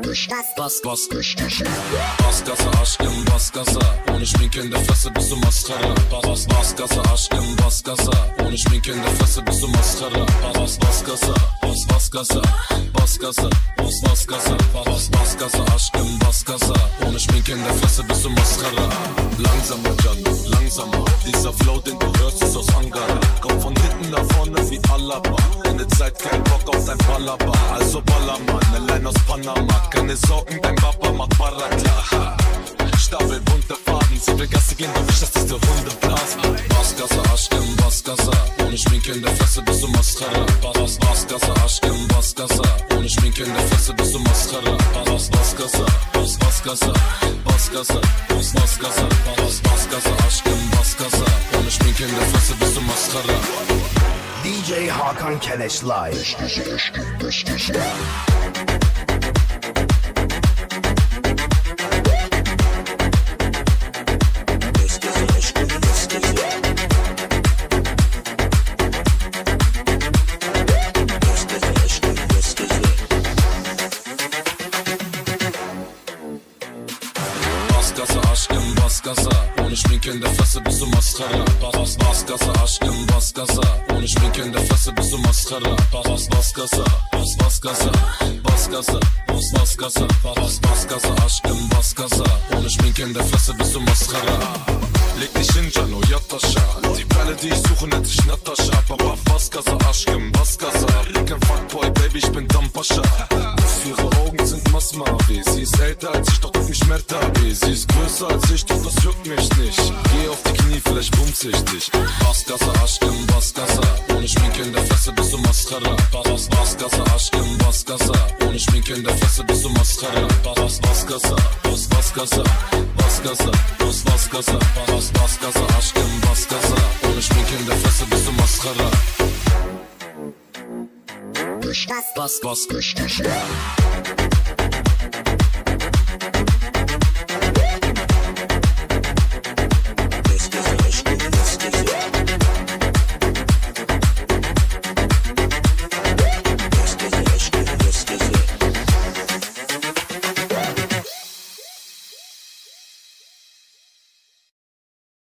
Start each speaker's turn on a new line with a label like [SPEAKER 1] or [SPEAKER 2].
[SPEAKER 1] Bassgasse, aşkım Bassgasse. Ohne Schminke in der Fresse bist du Mascara. Bassgasse, aşkım Bassgasse. Ohne Schminke in der Fresse bist du Mascara. Bassgasse, Bassgasse, Bassgasse, Bassgasse, Bassgasse, aşkım Bassgasse. Ohne Schminke in der Fresse bist du Mascara. Langsamer, Gianni, langsamer. Dieser Flow, den du hörst, ist aus Ankara. Komm von hinten nach vorne wie Alaba. Deine Zeit, kein Bock auf dein Ballerbar. Also Ballermann, allein aus Panama. Keine Sorgen, dein Papa macht Barakla. Stapel bunte Faden, sie will Gasse gehen, doch ich lass diese Runde blasen. Bassgasse, aşkım Bassgasse. Ohne Schminke in der Fresse bist du Mascara. Bassgasse, aşkım Bassgasse. Ohne Schminke in der Fresse bist du Mascara. Bassgasse, Bassgasse, Bassgasse, Bassgasse, Bassgasse, aşkım Bassgasse. Ohne Schminke in der Fresse bist du Mascara.
[SPEAKER 2] DJ Hakan Keleş Live.
[SPEAKER 1] Bassgasse, aşkım Bassgasse. Ohne Schminke in der Fresse bist du Mascara. Bassgasse, aşkım Bassgasse. Ohne Schminke in der Fresse bist du Mascara. Bassgasse, Bassgasse, Bassgasse, Bassgasse, Bassgasse, aşkım Bassgasse. Ohne Schminke in der Fresse bist du Mascara. Leg dich hin, Jano, Yatascha. Die Perle, die ich suche, nennt sich Natascha. Papa, Bassgasse, aşkım Bassgasse. Bin kein Fuckboy, Baby, ich bin Dampascha. Ihre Augen sind Masmavi. Sie ist älter als ich, doch tut mich mehr Tabi. Sie ist größer als ich, doch das juckt mich nicht. Geh auf die Knie, vielleicht bumse ich dich. Bassgasse, aşkım Bassgasse. Ohne Schminke in der Fresse bist du Mascara. Bassgasse, aşkım Bassgasse. Ohne Schminke in der Fresse bist du Mascara. Bassgasse, Bassgasse, Bassgasse, Bassgasse, Bassgasse, aşkım Bassgasse. Ohne Schminke in der Fresse bist du Mascara. Bass.